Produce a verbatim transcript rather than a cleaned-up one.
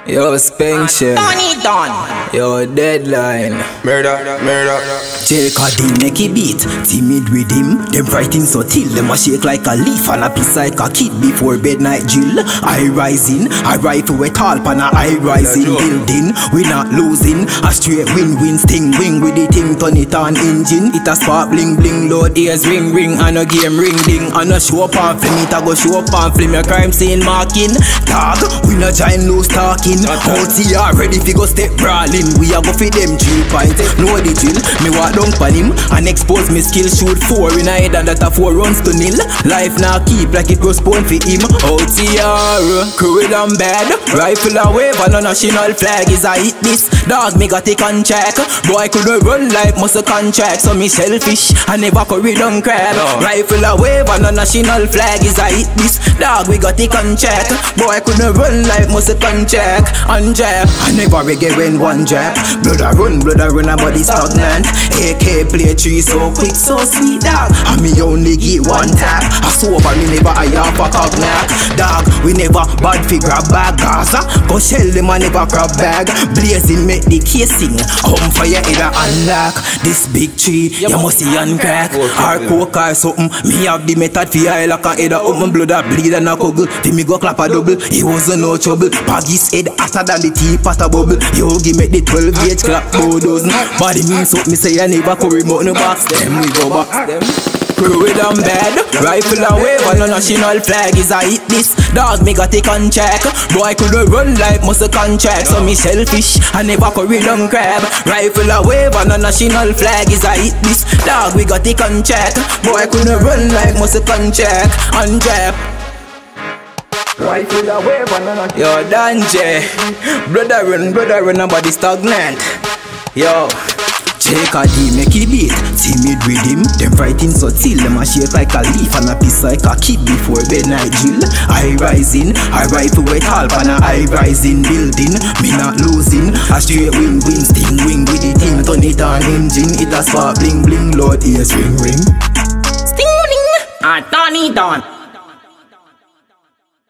Yo, Spanction. Tony Don. Yo, Deadline. Murder, murder. Jake a D make it beat, timid with him. Them frightened so till them a shake like a leaf and a piece like a kid before bed night drill. I rising, I rifle with tall pan a high rising building. We not losing, a straight win-win sting wing with the thing turn it on engine. It a spark bling bling load ears ring ring and a game ring ding. And a show up on film it a go show up on film your crime scene marking. Dog, we not giant loose talking. O T R ready fi go step brawling. We a go fi them three points. Know the drill, me walk down pan him and expose me skill. Shoot four in a head and that a four runs to nil. Life now keep like it goes spawn for him. O T R, cruel and bad. Rifle a wave and a national flag is a hit this. Dog me got take on check. Boy couldn't run like muscle contract. So me selfish I never curry down crab. No. Rifle a wave and a national flag is a hit this. Dog we got take on check. Boy couldn't run like muscle contract. On jab, I never reggae when one jab. Blood a run, blood a run, a body stagnant. A K play three so quick, so sweet dog. And me only get one tap. I sober me never a yap a cognac. Dog, we never bad fi grab bag Gaza. Go shell them a never grab bag. Blazing make the casing. Come for your head a unlock. This big tree, you must see uncrack. Or coke or something. Me have the method fi eye like a head a open blood a bleed and a kuggle. Fi me go clap a double. He wasn't no trouble. Paggy's head hotter than the teapot a bubble. Yo, give me the twelve gauge clap four dozen. Body means up, me say I never carry out no box them. We go box them. Cruel and bad. Rifle a wave and a national flag is a hit this. Dog me got take on check. Boy couldn't run like muscle contract. So me selfish I never carry down crab. Rifle a wave and a national flag is a hit this. Dog we got take on check. Boy couldn't run like muscle contract. On jab. Rifle a wave and a national. Yo, Danje. Brother run, brother run, nobody stagnant. Yo. Jake a D make it beat, timid with him. Them frightened so till them a shake like a leaf and a piece like a kid before bed night drill. I rising, I rifle with half and a high rising building. Me not losing, a straight win win sting wing with the thing turn it on engine. It a spark bling bling loud ears ring ring. Sting ring. Ah, Tony Don.